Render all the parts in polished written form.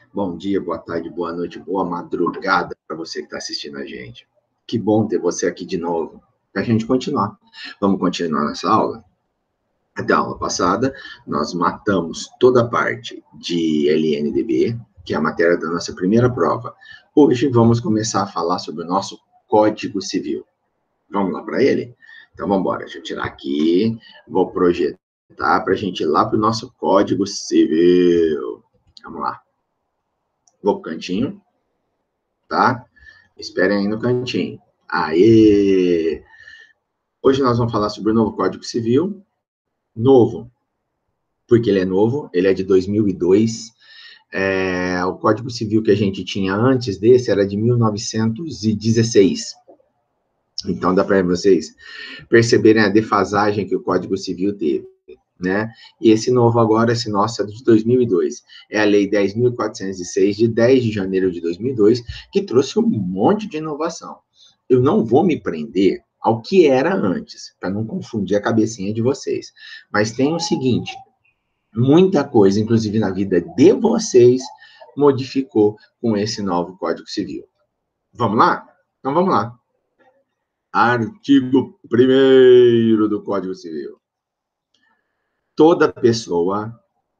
Bom dia, boa tarde, boa noite, boa madrugada para você que está assistindo a gente. Que bom ter você aqui de novo, para a gente continuar. Vamos continuar nessa aula? Até a aula passada, nós matamos toda a parte de LNDB, que é a matéria da nossa primeira prova. Hoje vamos começar a falar sobre o nosso Código Civil. Vamos lá para ele? Então vamos embora. Deixa eu tirar aqui, vou projetar para a gente ir lá para o nosso Código Civil. Vamos lá. Vou pro cantinho, tá? Esperem aí no cantinho. Aê! Hoje nós vamos falar sobre o novo Código Civil. Novo, porque ele é novo, ele é de 2002. O Código Civil que a gente tinha antes desse era de 1916. Então dá para vocês perceberem a defasagem que o Código Civil teve, né? E esse novo agora, esse nosso é de 2002. É a Lei 10.406, de 10 de janeiro de 2002, que trouxe um monte de inovação. Eu não vou me prender ao que era antes, para não confundir a cabecinha de vocês. Mas tem o seguinte, muita coisa, inclusive na vida de vocês, modificou com esse novo Código Civil. Vamos lá? Então vamos lá. Artigo 1º do Código Civil. Toda pessoa,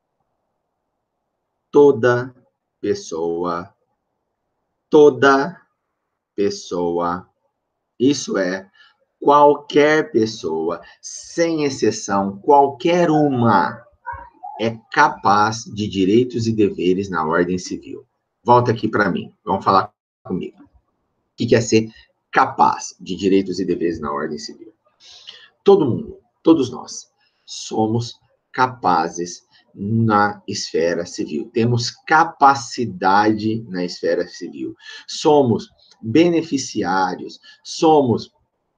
isso é, qualquer pessoa, sem exceção, qualquer uma, é capaz de direitos e deveres na ordem civil. Volta aqui para mim, vamos falar comigo. O que é ser capaz de direitos e deveres na ordem civil? Todo mundo, todos nós, somos capazes na esfera civil. Temos capacidade na esfera civil. Somos beneficiários, somos...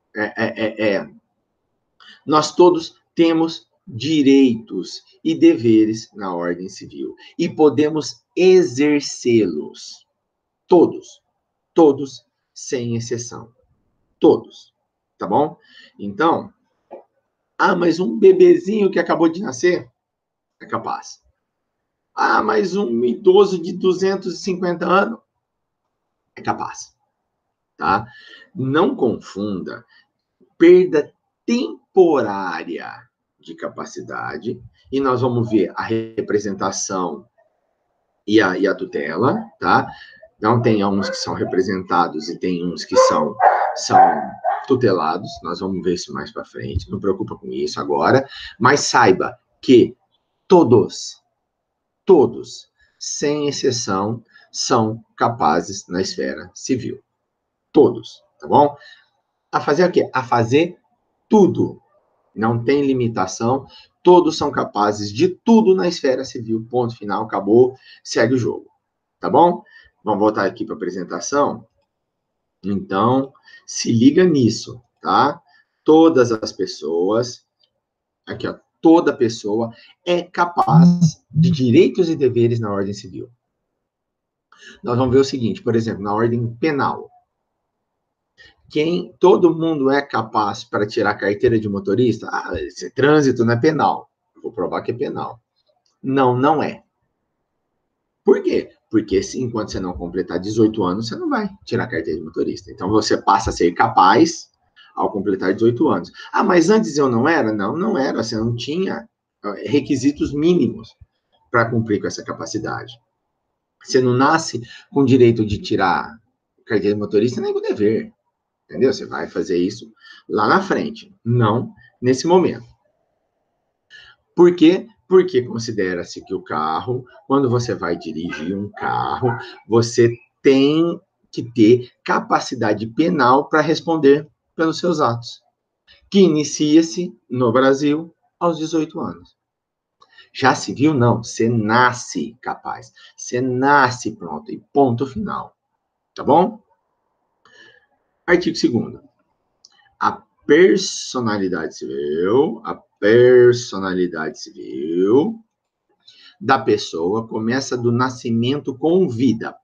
nós todos temos direitos e deveres na ordem civil. E podemos exercê-los. Todos, sem exceção. Todos. Tá bom? Então... mas um bebezinho que acabou de nascer é capaz. Mas um idoso de 250 anos é capaz. Tá? Não confunda perda temporária de capacidade, e nós vamos ver a representação e a tutela, tá? Não tem uns que são representados e tem uns que são tutelados, nós vamos ver isso mais para frente, não preocupa com isso agora, mas saiba que todos, sem exceção, são capazes na esfera civil. Todos, tá bom? A fazer o quê? A fazer tudo. Não tem limitação, todos são capazes de tudo na esfera civil. Ponto final, acabou, segue o jogo. Tá bom? Vamos voltar aqui para a apresentação. Então, se liga nisso, tá? Todas as pessoas, aqui ó, toda pessoa é capaz de direitos e deveres na ordem civil. Nós vamos ver o seguinte, por exemplo, na ordem penal. Todo mundo é capaz para tirar a carteira de motorista? Esse trânsito não é penal. Vou provar que é penal. Não é. Por quê? Porque enquanto você não completar 18 anos, você não vai tirar a carteira de motorista. Então, você passa a ser capaz ao completar 18 anos. Mas antes eu não era? Não era. Você não tinha requisitos mínimos para cumprir com essa capacidade. Você não nasce com direito de tirar a carteira de motorista nem com dever. Entendeu? Você vai fazer isso lá na frente, não nesse momento. Por quê? Porque considera-se que o carro, quando você vai dirigir um carro, você tem que ter capacidade penal para responder pelos seus atos, que inicia-se no Brasil aos 18 anos. Já civil, não. Você nasce capaz. Você nasce pronto. E ponto final. Tá bom? Artigo 2º. A personalidade civil da pessoa começa do nascimento com vida,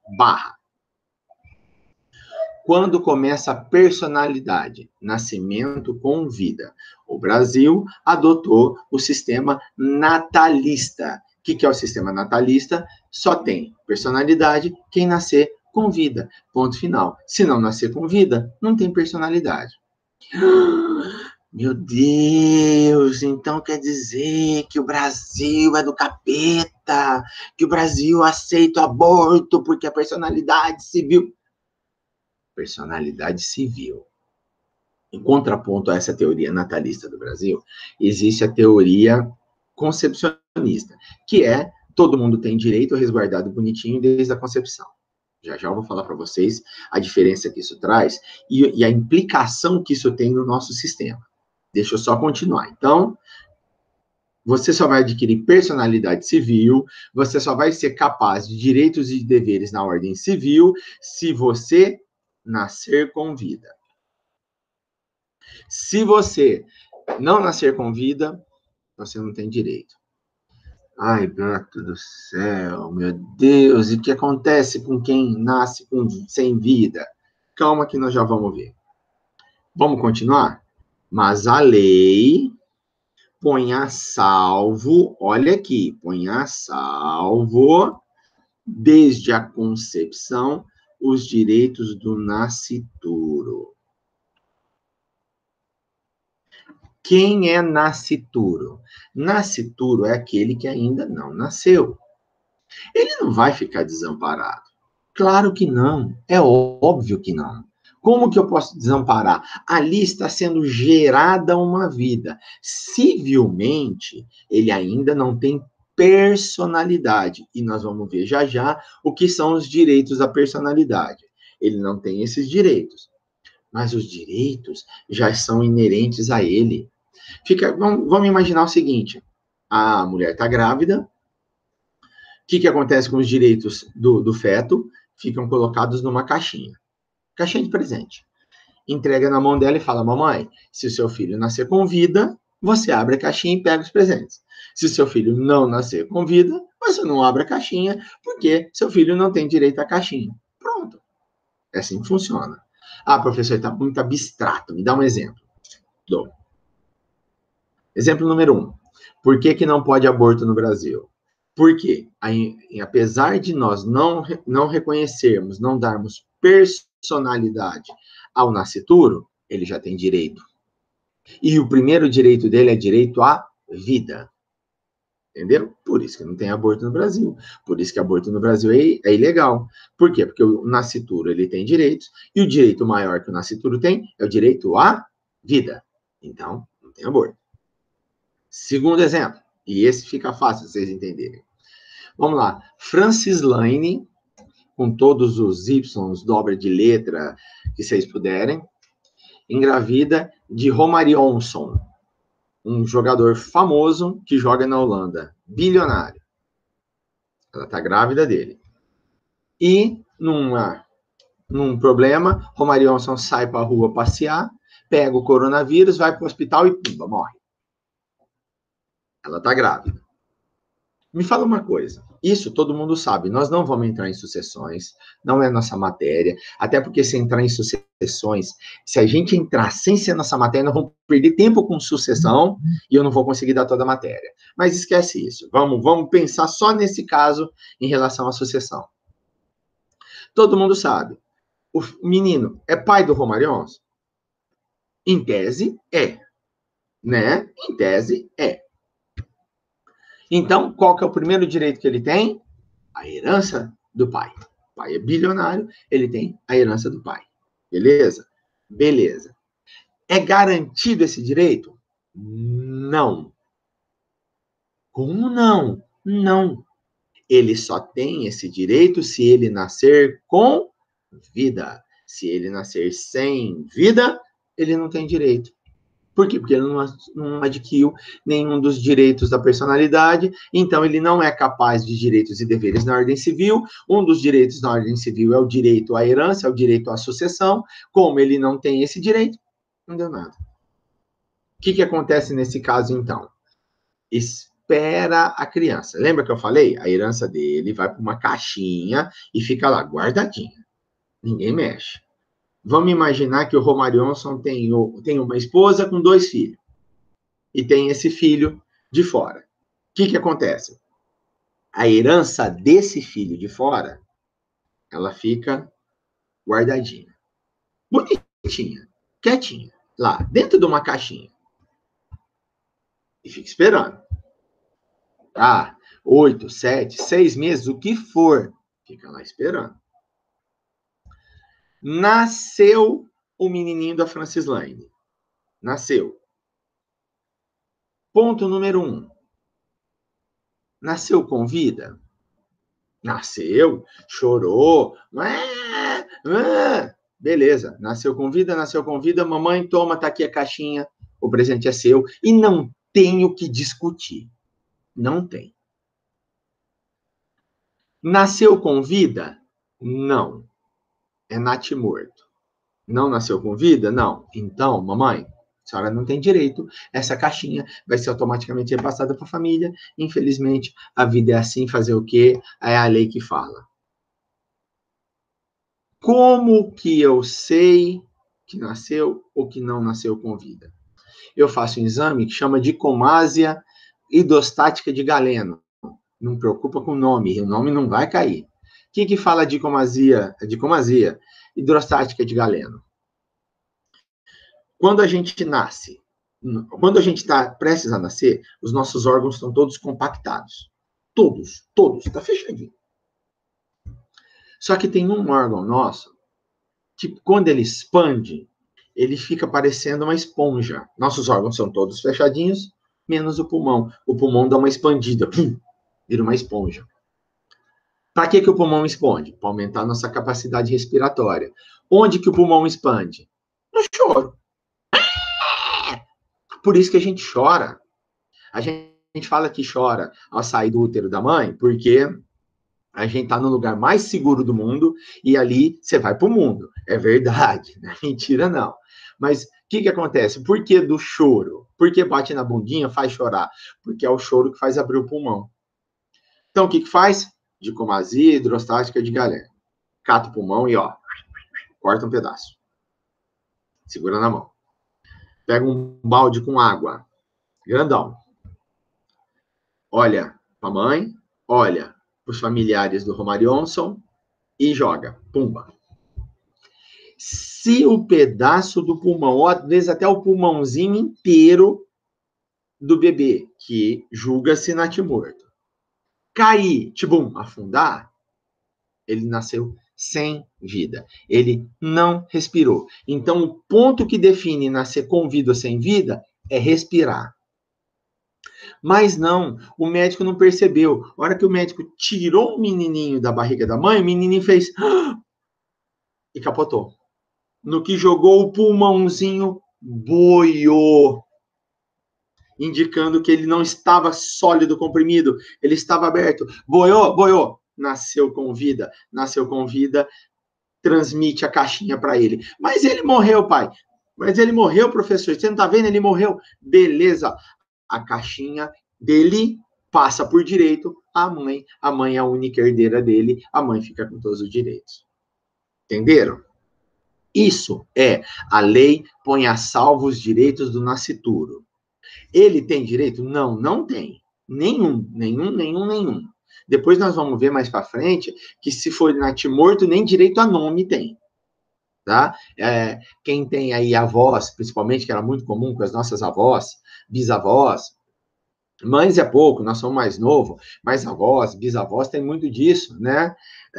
Quando começa a personalidade? Nascimento com vida. O Brasil adotou o sistema natalista, que é o sistema natalista? Só tem personalidade quem nascer com vida. Ponto final. Se não nascer com vida, não tem personalidade. Meu Deus, então quer dizer que o Brasil é do capeta, que o Brasil aceita o aborto porque a personalidade civil. Personalidade civil. Em contraponto a essa teoria natalista do Brasil, existe a teoria concepcionista, que é todo mundo tem direito a resguardado bonitinho desde a concepção. Já já eu vou falar para vocês a diferença que isso traz e a implicação que isso tem no nosso sistema. Deixa eu só continuar. Então, você só vai adquirir personalidade civil, você só vai ser capaz de direitos e deveres na ordem civil se você nascer com vida. Se você não nascer com vida, você não tem direito. Ai, gato do céu, meu Deus, e o que acontece com quem nasce sem vida? Calma que nós já vamos ver. Vamos continuar? Mas a lei põe a salvo, olha aqui, põe a salvo, desde a concepção, os direitos do nascituro. Quem é nascituro? Nascituro é aquele que ainda não nasceu. Ele não vai ficar desamparado. Claro que não. É óbvio que não. Como que eu posso desamparar? Ali está sendo gerada uma vida. Civilmente, ele ainda não tem personalidade. E nós vamos ver já já o que são os direitos da personalidade. Ele não tem esses direitos. Mas os direitos já são inerentes a ele. Vamos imaginar o seguinte: a mulher está grávida. O que acontece com os direitos do feto? Ficam colocados numa caixinha. Caixinha de presente. Entrega na mão dela e fala: mamãe, se o seu filho nascer com vida, você abre a caixinha e pega os presentes. Se o seu filho não nascer com vida, você não abre a caixinha, porque seu filho não tem direito à caixinha. Pronto. É assim que funciona. Ah, professor, está muito abstrato. Me dá um exemplo. Dou. Exemplo número 1. Por que não pode aborto no Brasil? Porque, apesar de nós não reconhecermos, não darmos personalidade ao nascituro, ele já tem direito. E o primeiro direito dele é direito à vida. Entendeu? Por isso que não tem aborto no Brasil. Por isso que aborto no Brasil é ilegal. Por quê? Porque o nascituro ele tem direitos, e o direito maior que o nascituro tem é o direito à vida. Então, não tem aborto. Segundo exemplo, e esse fica fácil de vocês entenderem. Vamos lá. Francis Lane, com todos os Ys, dobra de letra que vocês puderem, engravida de Romarionson, um jogador famoso que joga na Holanda, bilionário. Ela está grávida dele. E, num problema, Romarionson sai para a rua passear, pega o coronavírus, vai para o hospital e pumba, morre. Ela está grávida. Me fala uma coisa, isso todo mundo sabe, nós não vamos entrar em sucessões, não é nossa matéria, até porque se entrar em sucessões, se a gente entrar sem ser nossa matéria, nós vamos perder tempo com sucessão e eu não vou conseguir dar toda a matéria. Mas esquece isso, vamos pensar só nesse caso em relação à sucessão. Todo mundo sabe, o menino é pai do Romarionson? Em tese, é. Né? Em tese, é. Então, qual que é o primeiro direito que ele tem? A herança do pai. O pai é bilionário, ele tem a herança do pai. Beleza? Beleza. É garantido esse direito? Não. Como não? Não. Ele só tem esse direito se ele nascer com vida. Se ele nascer sem vida, ele não tem direito. Por quê? Porque ele não adquiriu nenhum dos direitos da personalidade, então ele não é capaz de direitos e deveres na ordem civil. Um dos direitos na ordem civil é o direito à herança, é o direito à sucessão. Como ele não tem esse direito, não deu nada. O que acontece nesse caso, então? Espera a criança. Lembra que eu falei? A herança dele vai para uma caixinha e fica lá, guardadinha. Ninguém mexe. Vamos imaginar que o Romarionson tem uma esposa com 2 filhos. E tem esse filho de fora. O que acontece? a herança desse filho de fora, ela fica guardadinha. Bonitinha, quietinha, lá, dentro de uma caixinha. E fica esperando. Tá? 8, 7, 6 meses, o que for, fica lá esperando. Nasceu o menininho da Francislaine. Nasceu. Ponto número 1. Nasceu com vida? Nasceu, chorou. Beleza, nasceu com vida. Mamãe, toma, tá aqui a caixinha, o presente é seu. E não tem o que discutir. Não tem. Nasceu com vida? Não. É natimorto. Não nasceu com vida? Não. Então, mamãe, a senhora não tem direito. Essa caixinha vai ser automaticamente repassada para a família. Infelizmente, a vida é assim, fazer o quê? É a lei que fala. Como que eu sei que nasceu ou que não nasceu com vida? Eu faço um exame que chama de dicomásia hidrostática de Galeno. Não preocupa com o nome não vai cair. O que fala de dicomasia hidrostática de Galeno? Quando a gente nasce, quando a gente está prestes a nascer, os nossos órgãos estão todos compactados. Todos, está fechadinho. Só que tem um órgão nosso que, quando ele expande, ele fica parecendo uma esponja. Nossos órgãos são todos fechadinhos, menos o pulmão. O pulmão dá uma expandida, vira uma esponja. Para que o pulmão expande? Para aumentar a nossa capacidade respiratória. Onde que o pulmão expande? No choro. Por isso que a gente chora. A gente fala que chora ao sair do útero da mãe, porque a gente está no lugar mais seguro do mundo e ali você vai para o mundo. É verdade, não é mentira não. Mas o que acontece? Por que do choro? Por que bate na bundinha, faz chorar? Porque é o choro que faz abrir o pulmão. Então, o que faz? Dicomasia hidrostática de Galeno. Cata o pulmão e, ó, corta um pedaço. Segura na mão. Pega um balde com água, grandão. Olha para a mãe, olha para os familiares do Romarionson e joga. Pumba. Se o pedaço do pulmão, ou às vezes até o pulmãozinho inteiro do bebê, que julga-se natimorto, cair, tibum, afundar, ele nasceu sem vida. Ele não respirou. Então, o ponto que define nascer com vida ou sem vida é respirar. Mas não, o médico não percebeu. A hora que o médico tirou o menininho da barriga da mãe, o menininho fez e capotou. No que jogou o pulmãozinho, boiou, indicando que ele não estava sólido, comprimido, ele estava aberto. Boiou, nasceu com vida, transmite a caixinha para ele. Mas ele morreu, pai. Mas ele morreu, professor. Você não está vendo? Ele morreu. Beleza. A caixinha dele passa por direito à mãe. A mãe é a única herdeira dele. A mãe fica com todos os direitos. Entenderam? Isso é a lei põe a salvo os direitos do nascituro. Ele tem direito? Não, não tem. Nenhum. Depois nós vamos ver mais para frente que se for natimorto, nem direito a nome tem. Tá? Quem tem aí avós, principalmente, que era muito comum com as nossas avós, bisavós, mães é pouco, nós somos mais novos, mas avós, bisavós, tem muito disso, né?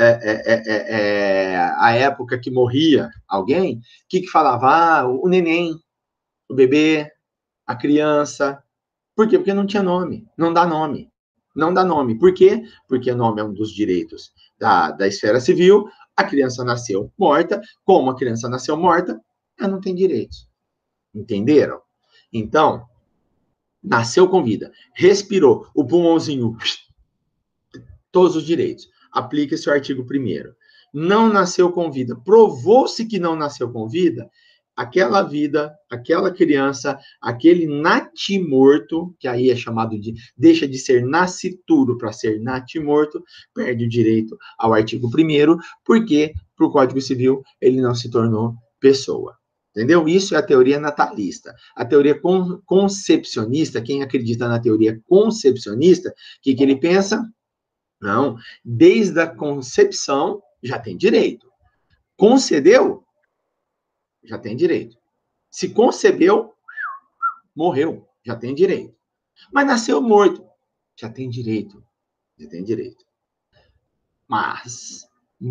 A época que morria alguém, o que falava? O neném, o bebê, a criança. Por quê? Porque não tinha nome, não dá nome. Não dá nome. Por quê? Porque o nome é um dos direitos da esfera civil. A criança nasceu morta. Como a criança nasceu morta, ela não tem direitos. Entenderam? Então, nasceu com vida, respirou, o pulmãozinho, todos os direitos. Aplica-se o artigo 1º. Não nasceu com vida. Provou-se que não nasceu com vida, aquela vida, aquela criança, aquele natimorto, que aí é chamado de, deixa de ser nascituro para ser natimorto, perde o direito ao artigo 1º, porque, para o Código Civil, ele não se tornou pessoa. Entendeu? Isso é a teoria natalista. A teoria concepcionista, quem acredita na teoria concepcionista, o que ele pensa? Não, desde a concepção já tem direito. Concedeu, já tem direito. Se concebeu, morreu, já tem direito. Mas nasceu morto, já tem direito. Já tem direito. Mas,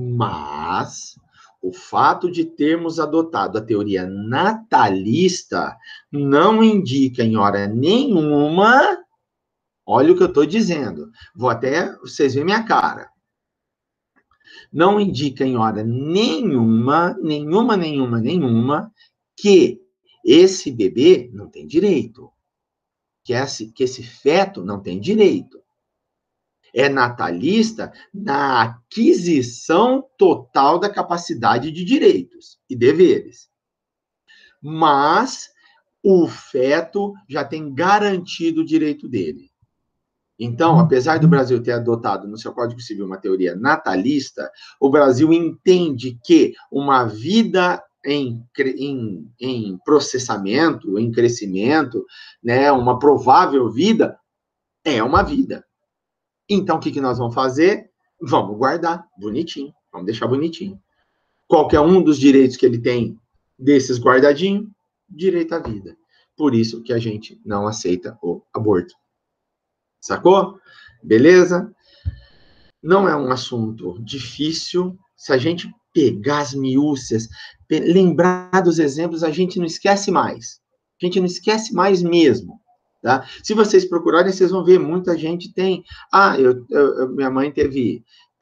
o fato de termos adotado a teoria natalista não indica em hora nenhuma, olha o que eu estou dizendo, vou até vocês verem minha cara, não indica em hora nenhuma, que esse bebê não tem direito, que esse feto não tem direito. É natalista na aquisição total da capacidade de direitos e deveres. Mas o feto já tem garantido o direito dele. Então, apesar do Brasil ter adotado no seu Código Civil uma teoria natalista, o Brasil entende que uma vida em processamento, em crescimento, né, uma provável vida, é uma vida. Então, o que nós vamos fazer? Vamos guardar bonitinho, vamos deixar bonitinho. Qualquer um dos direitos que ele tem desses guardadinhos, direito à vida. Por isso que a gente não aceita o aborto. Sacou? Beleza? Não é um assunto difícil. Se a gente pegar as miúcias, lembrar dos exemplos, a gente não esquece mais. A gente não esquece mais mesmo. Tá? Se vocês procurarem, vocês vão ver, muita gente tem... minha mãe teve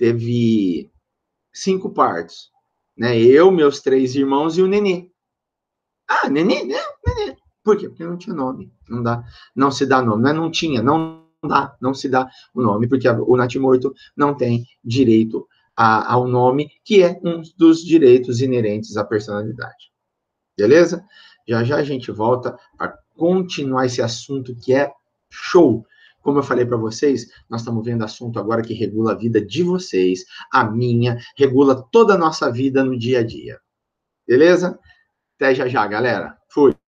5 partos. Né? Eu, meus 3 irmãos e o nenê. Nenê, né? Nenê. Por quê? Porque não tinha nome. Não dá, não se dá nome. Não tinha, não se dá o nome, porque o natimorto não tem direito ao nome, que é um dos direitos inerentes à personalidade. Beleza? Já já a gente volta para continuar esse assunto que é show. Como eu falei para vocês, nós estamos vendo assunto agora que regula a vida de vocês, a minha, regula toda a nossa vida no dia a dia. Beleza? Até já já, galera. Fui.